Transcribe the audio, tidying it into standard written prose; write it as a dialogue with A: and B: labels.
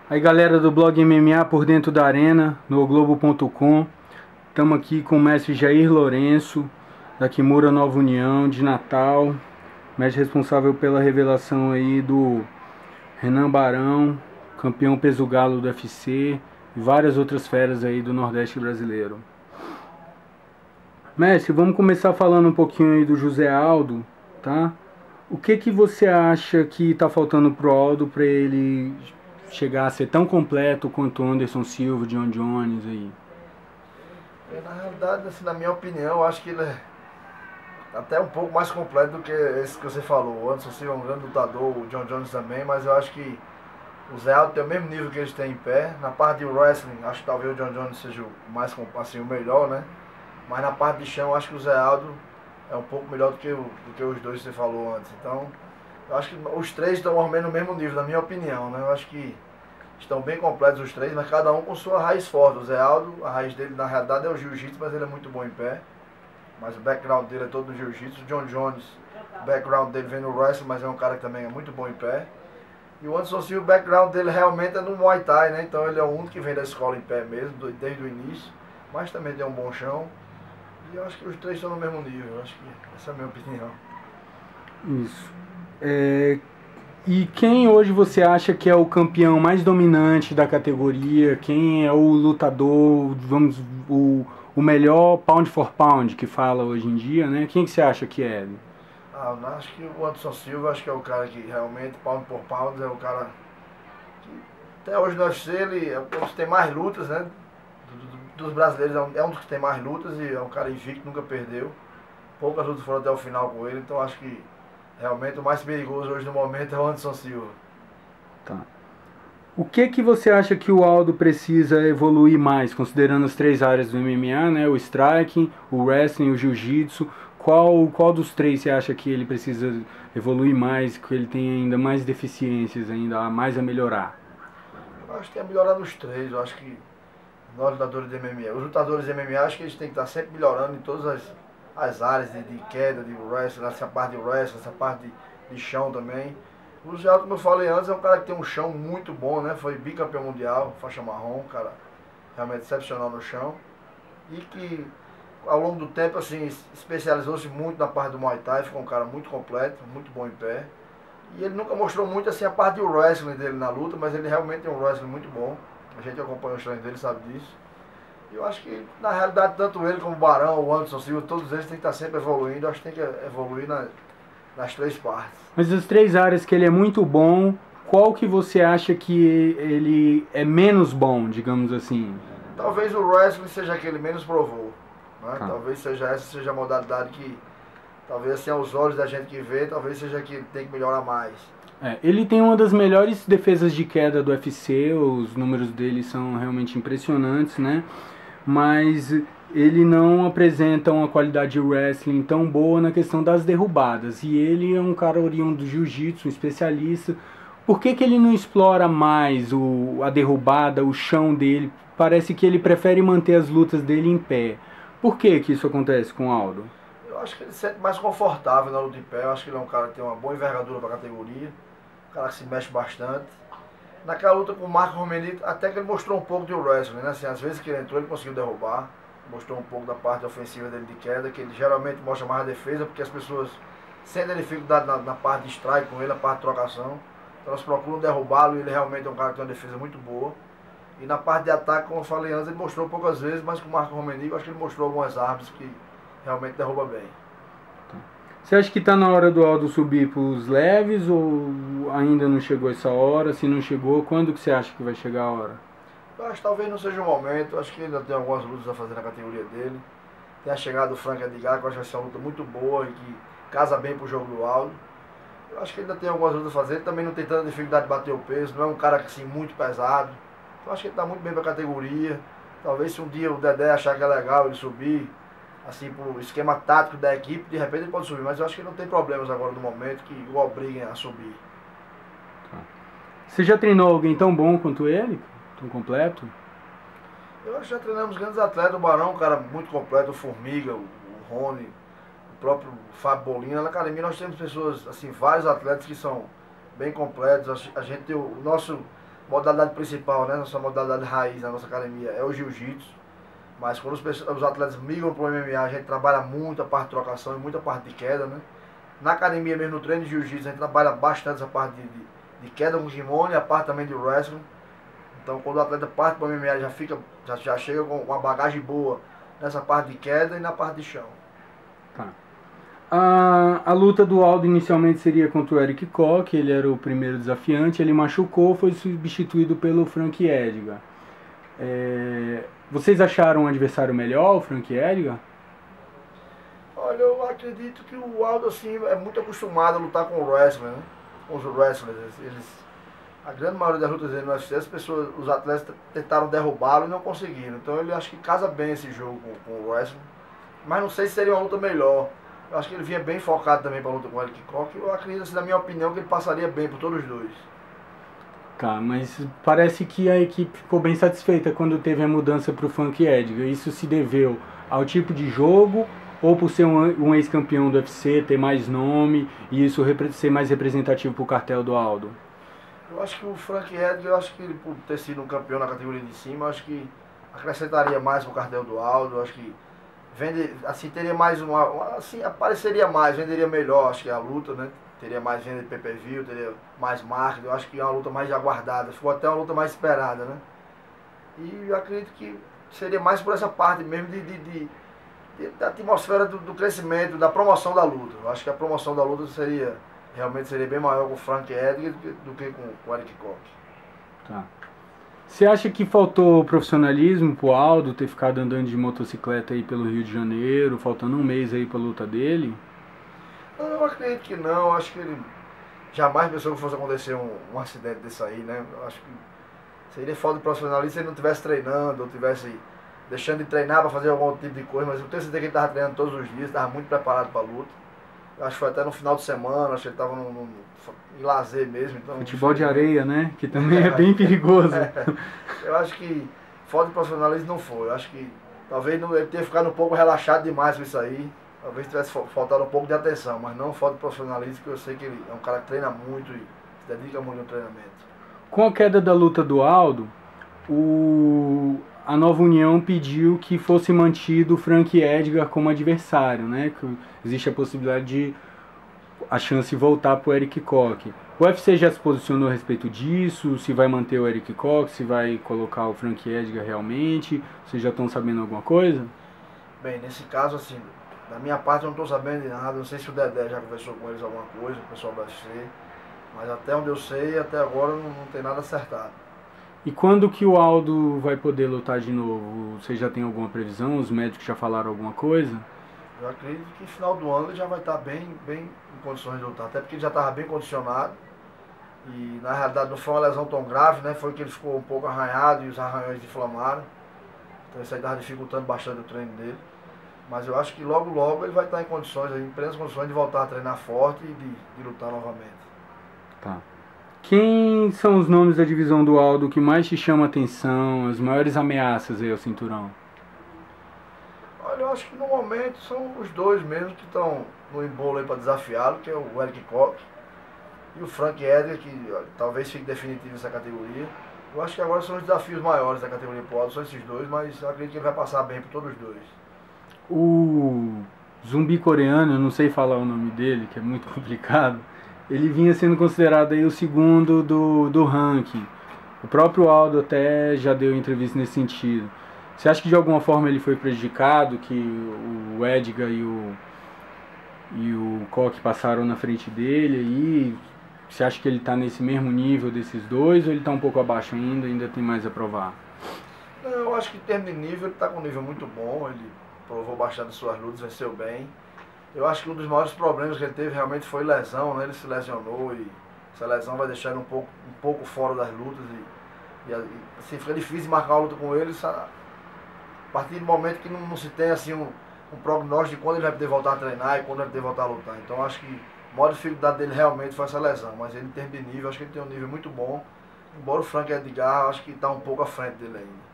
A: Aí galera do blog MMA por dentro da arena, no Globo.com. Estamos aqui com o mestre Jair Lourenço, da Kimura Nova União, de Natal. Mestre responsável pela revelação aí do Renan Barão, campeão peso galo do UFC. E várias outras feras aí do Nordeste brasileiro. Mestre, vamos começar falando um pouquinho aí do José Aldo, tá? O que você acha que está faltando pro Aldo para ele chegar a ser tão completo quanto Anderson Silva, John Jones aí?
B: Na realidade, assim, na minha opinião, eu acho que ele é até um pouco mais completo do que esse que você falou. O Anderson Silva é um grande lutador, o John Jones também, mas eu acho que o Zé Aldo tem o mesmo nível que eles têm em pé. Na parte de wrestling, acho que talvez o John Jones seja o mais, assim, o melhor, né? Mas na parte de chão, acho que o Zé Aldo é um pouco melhor do que os dois que você falou antes. Então, eu acho que os três estão mais ou menos no mesmo nível, na minha opinião, né? Eu acho que estão bem completos os três, mas cada um com sua raiz forte. O Zé Aldo, a raiz dele na realidade é o jiu-jitsu, mas ele é muito bom em pé. Mas o background dele é todo no jiu-jitsu. O John Jones, o background dele vem no wrestling, mas é um cara que também é muito bom em pé. E o Anderson Silva, o background dele realmente é no Muay Thai, né? Então ele é o único que vem da escola em pé mesmo, desde o início. Mas também tem um bom chão. E eu acho que os três estão no mesmo nível. Eu acho que essa é a minha opinião.
A: Isso. E quem hoje você acha que é o campeão mais dominante da categoria? Quem é o lutador, o melhor pound for pound que fala hoje em dia, né? Quem que você acha que é?
B: Eu acho que o Anderson Silva, acho que é o cara que realmente, pound por pound, é o cara que até hoje no UFC ele é um dos que tem mais lutas, né? Dos brasileiros, é um dos que tem mais lutas e é um cara invicto, nunca perdeu. Poucas lutas foram até o final com ele, então acho que realmente o mais perigoso hoje no momento é o Anderson Silva.
A: Tá. O que você acha que o Aldo precisa evoluir mais, considerando as três áreas do MMA, né? O striking, o wrestling, o jiu-jitsu. Qual dos três você acha que ele precisa evoluir mais, que ele tem ainda mais deficiências, ainda mais a melhorar?
B: Eu acho que tem a melhorar nos três, eu acho que nós lutadores de MMA, os lutadores de MMA, acho que eles têm que estar sempre melhorando em todas as áreas de queda, de wrestling, essa parte de wrestling, essa parte de chão também. O Zé Aldo, como eu falei antes, é um cara que tem um chão muito bom, né? Foi bicampeão mundial, faixa marrom, um cara realmente excepcional no chão. E que ao longo do tempo, assim, especializou-se muito na parte do Muay Thai, ficou um cara muito completo, muito bom em pé. E ele nunca mostrou muito assim a parte do wrestling dele na luta, mas ele realmente tem um wrestling muito bom. A gente acompanha os treinos dele, sabe disso. E eu acho que, na realidade, tanto ele como o Barão, o Anderson Silva, todos eles têm que estar sempre evoluindo. Eu acho que tem que evoluir nas três partes.
A: Mas das três áreas que ele é muito bom, qual que você acha que ele é menos bom, digamos assim?
B: Talvez o wrestling seja aquele menos provou. Né?
A: Tá.
B: Talvez seja a modalidade que, talvez assim, aos olhos da gente que vê, talvez seja que tem que melhorar mais.
A: Ele tem uma das melhores defesas de queda do UFC, os números dele são realmente impressionantes, né? Mas ele não apresenta uma qualidade de wrestling tão boa na questão das derrubadas. E ele é um cara oriundo do jiu-jitsu, um especialista. Por que ele não explora mais a derrubada, o chão dele? Parece que ele prefere manter as lutas dele em pé. Por que isso acontece com o Aldo?
B: Eu acho que ele se sente mais confortável na luta em pé. Eu acho que ele é um cara que tem uma boa envergadura para a categoria. Um cara que se mexe bastante. Naquela luta com o Marco Romenito, até que ele mostrou um pouco de wrestling, né? Assim, às vezes que ele entrou, ele conseguiu derrubar. Mostrou um pouco da parte ofensiva dele de queda, que ele geralmente mostra mais a defesa, porque as pessoas sentem dificuldade na parte de strike com ele, na parte de trocação. Então elas procuram derrubá-lo e ele realmente é um cara que tem uma defesa muito boa. E na parte de ataque, como eu falei antes, ele mostrou poucas vezes, mas com o Marco Romenito, acho que ele mostrou algumas armas que realmente derruba bem.
A: Você acha que está na hora do Aldo subir para os leves ou ainda não chegou essa hora? Se não chegou, quando que você acha que vai chegar a hora?
B: Eu acho que talvez não seja o momento, acho que ainda tem algumas lutas a fazer na categoria dele. Tem a chegada do Frank Edgar, que eu acho que vai ser uma luta muito boa e que casa bem pro jogo do Aldo. Eu acho que ainda tem algumas lutas a fazer, ele também não tem tanta dificuldade de bater o peso, não é um cara assim, muito pesado. Então acho que ele está muito bem para a categoria. Talvez se um dia o Dedé achar que é legal ele subir, assim, pro esquema tático da equipe, de repente ele pode subir, mas eu acho que não tem problemas agora no momento que o obriguem a subir.
A: Você já treinou alguém tão bom quanto ele? Tão completo?
B: Eu acho que já treinamos grandes atletas, o Barão, um cara muito completo, o Formiga, o Rony, o próprio Fábio Bolina. Na academia nós temos pessoas, assim, vários atletas que são bem completos. A gente tem o nosso modalidade principal, né, nossa modalidade raiz na nossa academia é o jiu-jitsu. Mas quando os atletas migram para o MMA, a gente trabalha muito a parte de trocação e muita parte de queda, né? Na academia mesmo, no treino de jiu-jitsu, a gente trabalha bastante essa parte de queda com kimono e a parte também de wrestling. Então, quando o atleta parte para o MMA, já chega com uma bagagem boa nessa parte de queda e na parte de chão.
A: Tá. A luta do Aldo inicialmente seria contra o Eric Koch, ele era o primeiro desafiante, ele machucou, foi substituído pelo Frank Edgar. Vocês acharam um adversário melhor, o Frank Edgar?
B: Olha, eu acredito que o Aldo assim, é muito acostumado a lutar com o wrestler, né? Com os wrestlers. A grande maioria das lutas dele no UFC, os atletas tentaram derrubá-lo e não conseguiram. Então ele acho que casa bem esse jogo com o wrestling. Mas não sei se seria uma luta melhor. Eu acho que ele vinha bem focado também para a luta com o Eric Koch. Eu acredito, assim, na minha opinião, que ele passaria bem por todos os dois.
A: Tá, mas parece que a equipe ficou bem satisfeita quando teve a mudança para o Frank Edgar. Isso se deveu ao tipo de jogo ou por ser um ex-campeão do UFC, ter mais nome e isso ser mais representativo para o cartel do Aldo?
B: Eu acho que o Frank Edgar, eu acho que ele, por ter sido um campeão na categoria de cima, eu acho que acrescentaria mais para o cartel do Aldo. Eu acho que assim, teria mais assim, apareceria mais, venderia melhor, acho que a luta, né? Teria mais venda de pay-per-view, teria mais marketing, eu acho que é uma luta mais aguardada, ficou até uma luta mais esperada, né? E eu acredito que seria mais por essa parte mesmo da atmosfera do crescimento, da promoção da luta. Eu acho que a promoção da luta realmente seria bem maior com o Frank Edgar do que com o Eric Koch.
A: Tá. Você acha que faltou profissionalismo pro Aldo ter ficado andando de motocicleta aí pelo Rio de Janeiro, faltando um mês aí pra luta dele?
B: Eu acredito que não, eu acho que ele jamais pensou que fosse acontecer um acidente desse aí, né? Eu acho que seria falta de profissionalismo se ele não estivesse treinando, ou estivesse deixando de treinar para fazer algum tipo de coisa, mas eu tenho certeza que ele estava treinando todos os dias, estava muito preparado para a luta. Eu acho que foi até no final de semana, acho que ele estava em lazer mesmo. Então,
A: futebol de areia, né? Que também é bem perigoso.
B: Eu acho que falta de profissionalismo não foi. Eu acho que talvez ele tenha ficado um pouco relaxado demais com isso aí. Talvez tivesse faltado um pouco de atenção, mas não falta de profissionalismo, porque eu sei que ele é um cara que treina muito e se dedica muito no treinamento.
A: Com a queda da luta do Aldo, a Nova União pediu que fosse mantido o Frank Edgar como adversário, né? Que existe a possibilidade de a chance de voltar para o Eric Koch. O UFC já se posicionou a respeito disso, se vai manter o Eric Koch, se vai colocar o Frank Edgar realmente, vocês já estão sabendo alguma coisa?
B: Bem, nesse caso, assim, da minha parte eu não estou sabendo de nada, não sei se o Dedé já conversou com eles alguma coisa, o pessoal do UFC, mas até onde eu sei, até agora não tem nada acertado.
A: E quando que o Aldo vai poder lutar de novo? Vocês já têm alguma previsão? Os médicos já falaram alguma coisa?
B: Eu acredito que no final do ano ele já vai estar bem em condições de lutar, até porque ele já estava bem condicionado e na realidade não foi uma lesão tão grave, né? Foi que ele ficou um pouco arranhado e os arranhões inflamaram, então isso aí estava dificultando bastante o treino dele. Mas eu acho que logo ele vai estar em condições, em plenas condições de voltar a treinar forte e de lutar novamente.
A: Tá. Quem são os nomes da divisão do Aldo que mais te chamam a atenção, as maiores ameaças aí ao cinturão?
B: Olha, eu acho que no momento são os dois mesmo que estão no embolo aí para desafiá-lo, que é o Eric Koch e o Frank Edgar, que talvez fique definitivo nessa categoria. Eu acho que agora são os desafios maiores da categoria pro Aldo, são esses dois, mas eu acredito que ele vai passar bem por todos os dois.
A: O zumbi coreano, eu não sei falar o nome dele, que é muito complicado, ele vinha sendo considerado aí o segundo do ranking. O próprio Aldo até já deu entrevista nesse sentido. Você acha que de alguma forma ele foi prejudicado, que o Edgar e o Koch passaram na frente dele aí? Você acha que ele está nesse mesmo nível desses dois ou ele está um pouco abaixo ainda tem mais a provar?
B: Não, eu acho que em termos de nível ele está com um nível muito bom, ele provou bastante suas lutas, venceu bem. Eu acho que um dos maiores problemas que ele teve realmente foi lesão, né? Ele se lesionou e essa lesão vai deixar ele um pouco fora das lutas e assim, fica difícil de marcar uma luta com ele a partir do momento que não se tem assim um prognóstico de quando ele vai poder voltar a treinar e quando ele vai poder voltar a lutar. Então acho que a maior dificuldade dele realmente foi essa lesão, mas ele em termos de nível, acho que ele tem um nível muito bom, embora o Frank Edgar acho que está um pouco à frente dele ainda.